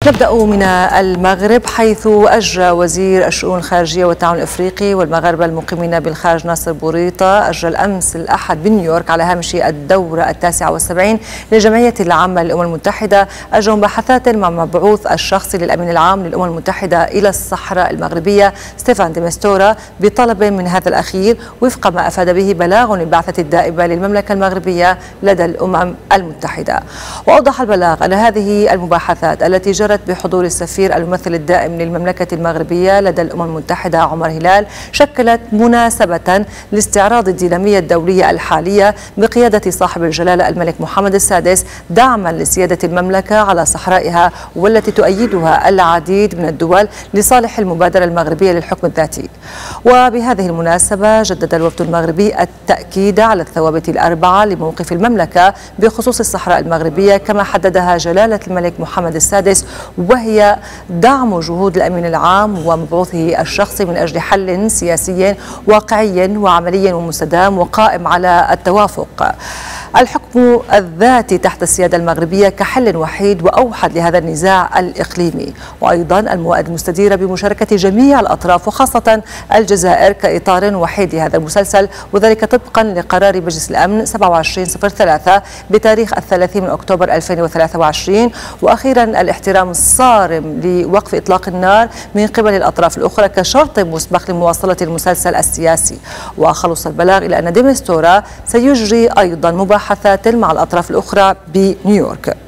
نبدأ من المغرب، حيث أجرى وزير الشؤون الخارجية والتعاون الإفريقي والمغاربة المقيمين بالخارج ناصر بوريطة أجرى الأمس الأحد بنيويورك على هامش الدورة 79 للجمعية العامة للأمم المتحدة أجرى مباحثات مع مبعوث الشخصي للأمين العام للأمم المتحدة إلى الصحراء المغربية ستيفان دي مستورا بطلب من هذا الأخير وفق ما أفاد به بلاغ للبعثة الدائبة للمملكة المغربية لدى الأمم المتحدة. وأوضح البلاغ أن هذه المباحثات التي جرت بحضور السفير الممثل الدائم للمملكة المغربية لدى الأمم المتحدة عمر هلال شكلت مناسبة لاستعراض الدينامية الدولية الحالية بقيادة صاحب الجلالة الملك محمد السادس دعما لسيادة المملكة على صحرائها، والتي تؤيدها العديد من الدول لصالح المبادرة المغربية للحكم الذاتي. وبهذه المناسبة جدد الوفد المغربي التأكيد على الثوابت الأربعة لموقف المملكة بخصوص الصحراء المغربية كما حددها جلالة الملك محمد السادس، وهي دعم جهود الأمين العام ومبعوثه الشخصي من أجل حل سياسي واقعي وعملي ومستدام وقائم على التوافق. الحكم الذاتي تحت السيادة المغربية كحل وحيد وأوحد لهذا النزاع الإقليمي، وأيضا الموائد المستديرة بمشاركة جميع الأطراف وخاصة الجزائر كإطار وحيد لهذا المسلسل، وذلك طبقا لقرار مجلس الأمن 2703 بتاريخ 30 من أكتوبر 2023. وأخيرا الاحترام الصارم لوقف إطلاق النار من قبل الأطراف الأخرى كشرط مسبق لمواصلة المسلسل السياسي. وخلص البلاغ إلى أن دي مستورا سيجري أيضا مباحثات مع الأطراف الأخرى بنيويورك.